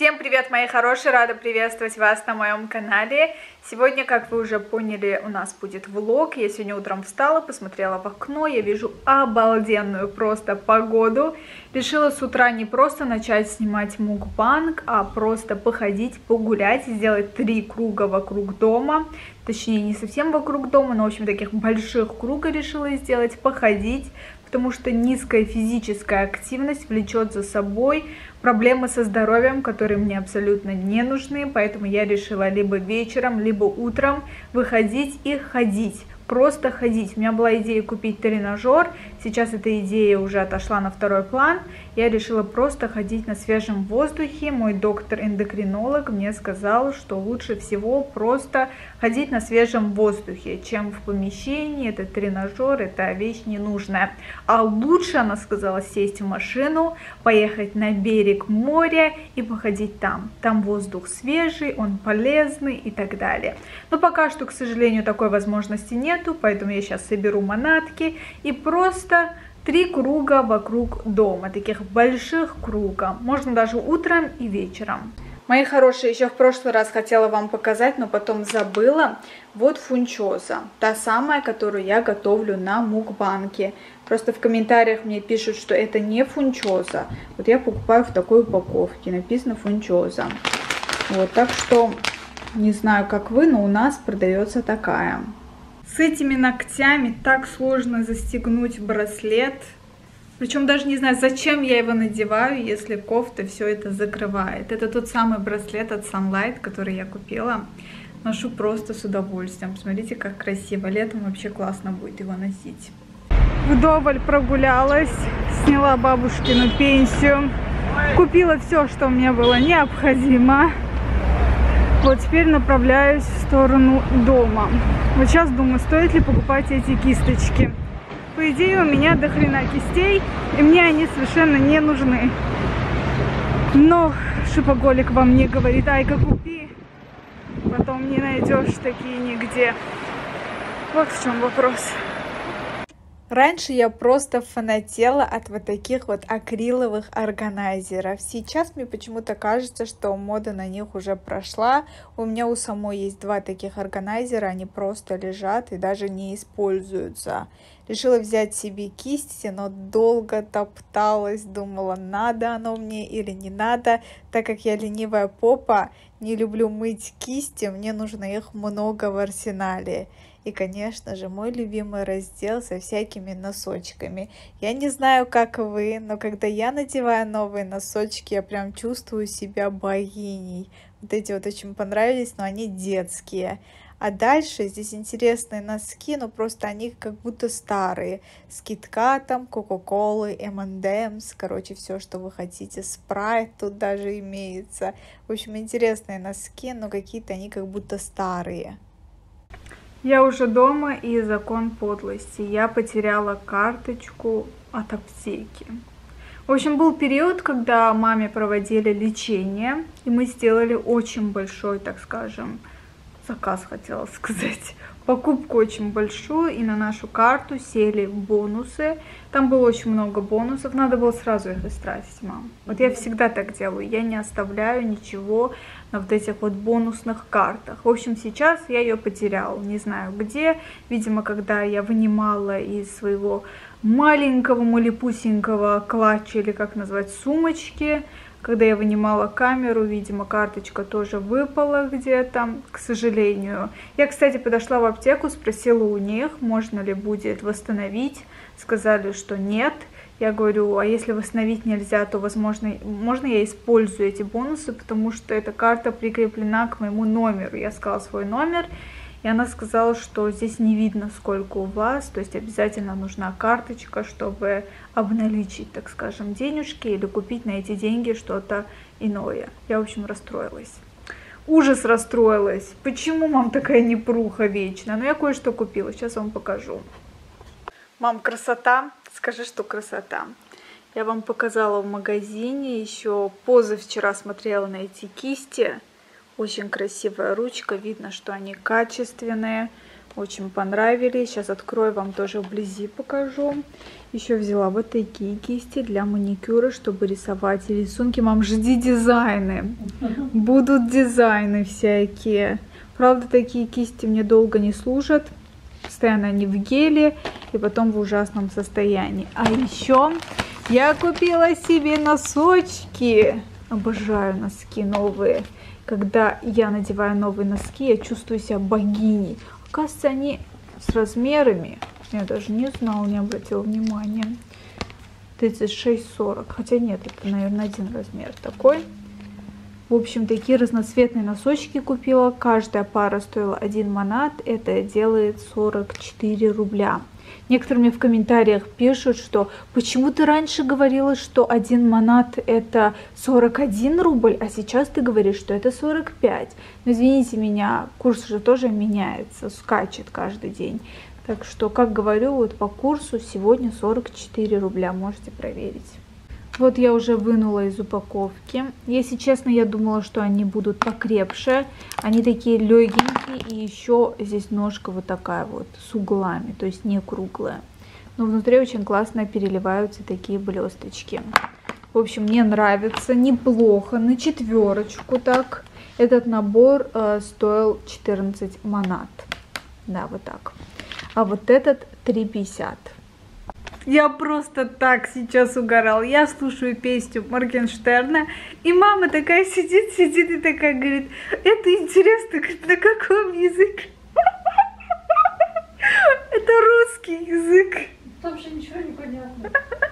Всем привет, мои хорошие! Рада приветствовать вас на моем канале. Сегодня, как вы уже поняли, у нас будет влог. Я сегодня утром встала, посмотрела в окно, я вижу обалденную просто погоду. Решила с утра не просто начать снимать мукбанг, а просто походить, погулять, сделать 3 круга вокруг дома. Точнее, не совсем вокруг дома, но, в общем, таких больших круга решила сделать, походить. Потому что низкая физическая активность влечет за собой проблемы со здоровьем, которые мне абсолютно не нужны, поэтому я решила либо вечером, либо утром выходить и ходить. Просто ходить. У меня была идея купить тренажер, сейчас эта идея уже отошла на второй план. Я решила просто ходить на свежем воздухе. Мой доктор-эндокринолог мне сказал, что лучше всего просто ходить на свежем воздухе, чем в помещении. Это тренажер, это вещь ненужная. А лучше, она сказала, сесть в машину, поехать на берег моря и походить там. Там воздух свежий, он полезный и так далее. Но пока что, к сожалению, такой возможности нет. Поэтому я сейчас соберу манатки и просто 3 круга вокруг дома, таких больших круга. Можно даже утром и вечером. Мои хорошие, еще в прошлый раз хотела вам показать, но потом забыла. Вот фунчоза, та самая, которую я готовлю на мукбанге. Просто в комментариях мне пишут, что это не фунчоза. Вот я покупаю в такой упаковке, написано фунчоза. Вот, так что не знаю, как вы, но у нас продается такая. С этими ногтями так сложно застегнуть браслет. Причем даже не знаю, зачем я его надеваю, если кофта все это закрывает. Это тот самый браслет от Sunlight, который я купила. Ношу просто с удовольствием. Смотрите, как красиво. Летом вообще классно будет его носить. Вдоволь прогулялась, сняла бабушкину пенсию. Купила все, что мне было необходимо. Вот теперь направляюсь в сторону дома. Вот сейчас думаю, стоит ли покупать эти кисточки. По идее, у меня до хрена кистей, и мне они совершенно не нужны. Но шипоголик во мне говорит: ай-ка купи, потом не найдешь такие нигде. Вот в чем вопрос. Раньше я просто фанатела от вот таких вот акриловых органайзеров. Сейчас мне почему-то кажется, что мода на них уже прошла. У меня у самой есть 2 таких органайзера, они просто лежат и даже не используются. Решила взять себе кисти, но долго топталась, думала, надо оно мне или не надо. Так как я ленивая попа, не люблю мыть кисти, мне нужно их много в арсенале. И, конечно же, мой любимый раздел со всякими носочками. Я не знаю, как вы, но когда я надеваю новые носочки, я прям чувствую себя богиней. Вот эти вот очень понравились, но они детские. А дальше здесь интересные носки, но просто они как будто старые. С киткатом, кока-колы, M&M's, короче, все, что вы хотите. Спрайт тут даже имеется. В общем, интересные носки, но какие-то они как будто старые. Я уже дома, и закон подлости. Я потеряла карточку от аптеки. В общем, был период, когда маме проводили лечение, и мы сделали очень большой, так скажем, заказ, хотела сказать, покупку очень большую, и на нашу карту сели бонусы. Там было очень много бонусов, надо было сразу их истратить, мам. Вот я всегда так делаю, я не оставляю ничего на вот этих вот бонусных картах. В общем, сейчас я ее потеряла, не знаю где. Видимо, когда я вынимала из своего маленького малепусенького клатча, или как назвать, сумочки, когда я вынимала камеру, видимо, карточка тоже выпала где-то, к сожалению. Я, кстати, подошла в аптеку, спросила у них, можно ли будет восстановить. Сказали, что нет. Я говорю, а если восстановить нельзя, то, возможно, можно я использую эти бонусы, потому что эта карта прикреплена к моему номеру. Я сказала свой номер, и она сказала, что здесь не видно, сколько у вас, то есть обязательно нужна карточка, чтобы обналичить, так скажем, денежки или купить на эти деньги что-то иное. Я, в общем, расстроилась. Ужас, расстроилась. Почему, мам, такая непруха вечно? Но я кое-что купила, сейчас вам покажу. Мам, красота? Скажи, что красота. Я вам показала в магазине, еще позавчера смотрела на эти кисти. Очень красивая ручка, видно, что они качественные. Очень понравились. Сейчас открою, вам тоже вблизи покажу. Еще взяла вот такие кисти для маникюра, чтобы рисовать рисунки. Мам, жди дизайны. Будут дизайны всякие. Правда, такие кисти мне долго не служат. Постоянно они в геле и потом в ужасном состоянии. А еще я купила себе носочки. Обожаю носки новые. Когда я надеваю новые носки, я чувствую себя богиней. Оказывается, они с размерами. Я даже не знала, не обратила внимания. 36-40. Хотя нет, это, наверное, один размер такой. В общем, такие разноцветные носочки купила. Каждая пара стоила 1 манат. Это делает 44 рубля. Некоторые мне в комментариях пишут, что почему ты раньше говорила, что 1 манат это 41 рубль, а сейчас ты говоришь, что это 45. Но извините меня, курс же тоже меняется, скачет каждый день. Так что, как говорю, вот по курсу сегодня 44 рубля, можете проверить. Вот я уже вынула из упаковки. Если честно, я думала, что они будут покрепше. Они такие легенькие, и еще здесь ножка вот такая вот с углами, то есть не круглая. Но внутри очень классно переливаются такие блесточки. В общем, мне нравится, неплохо, на 4 так. Этот набор стоил 14 манат. Да, вот так. А вот этот 3,50. Я просто так сейчас угорал. Я слушаю песню Моргенштерна, и мама такая сидит и такая говорит, это интересно, на каком языке? Это русский язык. Там же ничего не понятно.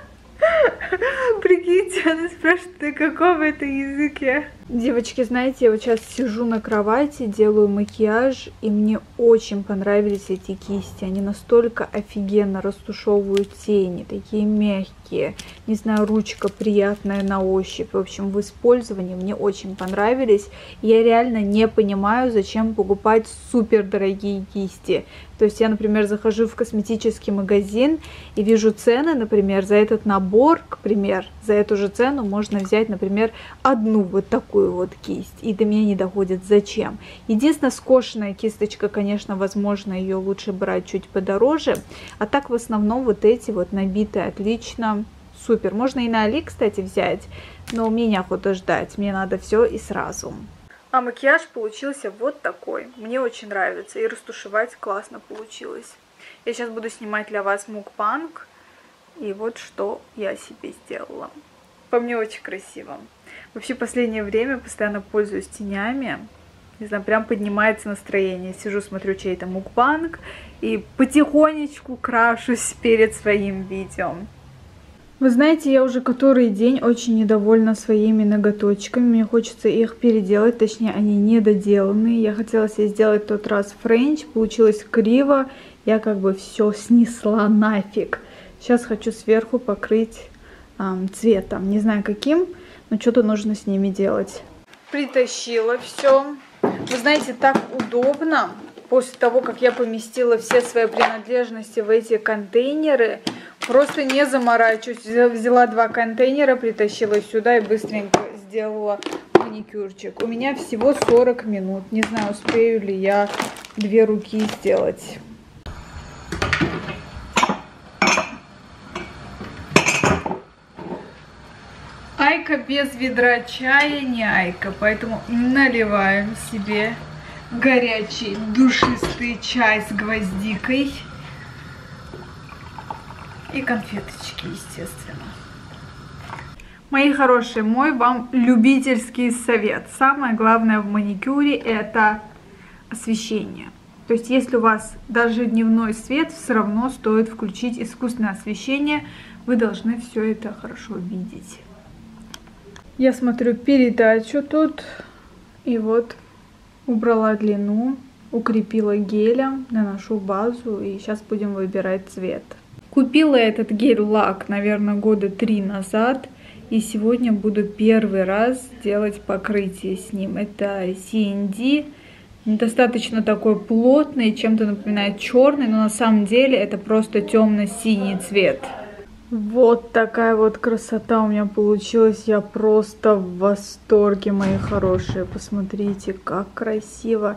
Прикиньте, она спрашивает, на каком это языке. Девочки, знаете, я вот сейчас сижу на кровати, делаю макияж, и мне очень понравились эти кисти. Они настолько офигенно растушевывают тени, такие мягкие. Не знаю, ручка приятная на ощупь. В общем, в использовании мне очень понравились. Я реально не понимаю, зачем покупать супер дорогие кисти. То есть я, например, захожу в косметический магазин и вижу цены, например, за этот набор, к примеру, за эту же цену можно взять, например, одну вот такую вот кисть. И до меня не доходит, зачем. Единственное, скошенная кисточка, конечно, возможно, ее лучше брать чуть подороже. А так в основном вот эти вот набитые отлично. Супер. Можно и на Али, кстати, взять, но мне неохота ждать. Мне надо все и сразу. А макияж получился вот такой. Мне очень нравится. И растушевать классно получилось. Я сейчас буду снимать для вас мукбанг. И вот что я себе сделала. По мне очень красиво. Вообще, в последнее время постоянно пользуюсь тенями. Не знаю, прям поднимается настроение. Сижу, смотрю чей-то мукбанг. И потихонечку крашусь перед своим видео. Вы знаете, я уже который день очень недовольна своими ноготочками. Мне хочется их переделать, точнее, они недоделанные. Я хотела себе сделать в тот раз френч, получилось криво. Я как бы все снесла нафиг. Сейчас хочу сверху покрыть цветом. Не знаю каким, но что-то нужно с ними делать. Притащила все. Вы знаете, так удобно. После того, как я поместила все свои принадлежности в эти контейнеры, просто не заморачиваюсь. Взяла 2 контейнера, притащила сюда и быстренько сделала маникюрчик. У меня всего 40 минут. Не знаю, успею ли я 2 руки сделать. Айка без ведра чая не айка, поэтому наливаем себе горячий душистый чай с гвоздикой и конфеточки, естественно. Мои хорошие, мой вам любительский совет. Самое главное в маникюре это освещение. То есть если у вас даже дневной свет, все равно стоит включить искусственное освещение. Вы должны все это хорошо видеть. Я смотрю передачу тут и вот убрала длину, укрепила гелем, наношу базу и сейчас будем выбирать цвет. Купила этот гель-лак, наверное, года 3 назад. И сегодня буду первый раз делать покрытие с ним. Это CND. Достаточно такой плотный, чем-то напоминает черный, но на самом деле это просто темно-синий цвет. Вот такая вот красота у меня получилась. Я просто в восторге, мои хорошие. Посмотрите, как красиво.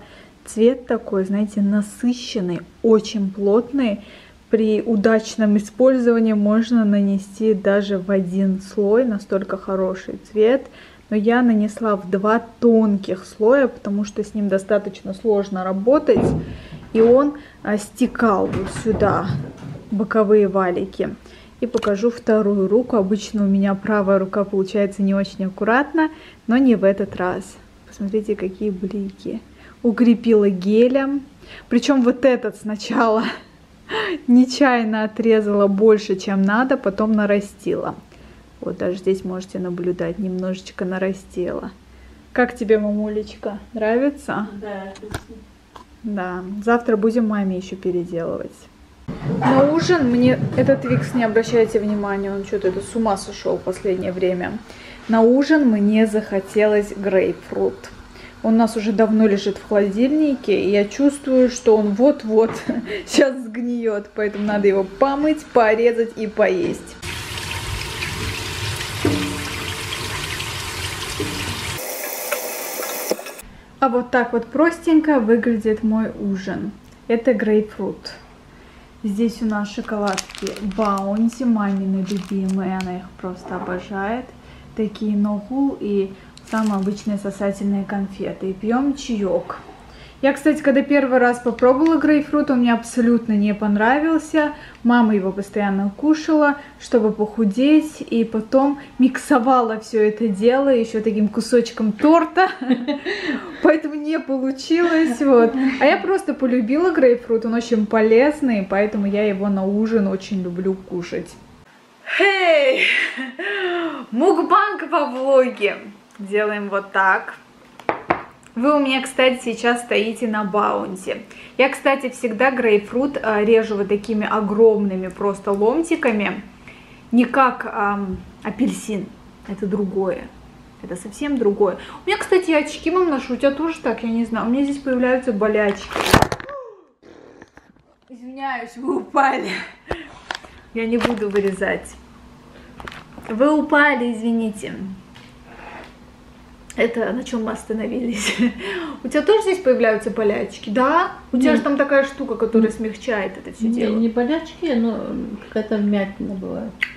Цвет такой, знаете, насыщенный, очень плотный. При удачном использовании можно нанести даже в один слой, настолько хороший цвет. Но я нанесла в 2 тонких слоя, потому что с ним достаточно сложно работать. И он стекал вот сюда, боковые валики. И покажу вторую руку. Обычно у меня правая рука получается не очень аккуратно, но не в этот раз. Посмотрите, какие блики. Укрепила гелем. Причем вот этот сначала нечаянно отрезала больше, чем надо, потом нарастила. Вот даже здесь можете наблюдать, немножечко нарастила. Как тебе, мамулечка, нравится? Да, отлично. Да, завтра будем маме еще переделывать. На ужин мне этот Викс, не обращайте внимания, он что-то с ума сошел в последнее время. На ужин мне захотелось грейпфрут. Он у нас уже давно лежит в холодильнике, и я чувствую, что он вот-вот сейчас сгниет, поэтому надо его помыть, порезать и поесть. А вот так вот простенько выглядит мой ужин. Это грейпфрут. Здесь у нас шоколадки Баунти, мамины любимые, она их просто обожает. Такие ногул и самые обычные сосательные конфеты. И пьем чаек. Я, кстати, когда первый раз попробовала грейпфрут, он мне абсолютно не понравился. Мама его постоянно кушала, чтобы похудеть. И потом миксовала все это дело еще таким кусочком торта. Поэтому не получилось. Вот. А я просто полюбила грейпфрут. Он очень полезный, поэтому я его на ужин очень люблю кушать. Хей! Мукбанг во влоге. Делаем вот так. Вы у меня, кстати, сейчас стоите на Баунти. Я, кстати, всегда грейпфрут режу вот такими огромными просто ломтиками. Не как апельсин. Это другое. Это совсем другое. У меня, кстати, очки, мам, ношу. У тебя тоже так? Я не знаю. У меня здесь появляются болячки. Извиняюсь, вы упали. Я не буду вырезать. Вы упали, извините. Это на чем мы остановились? У тебя тоже здесь появляются болячки? Да? У тебя же там такая штука, которая смягчает это все дело. Не болячки, но какая-то вмятина бывает.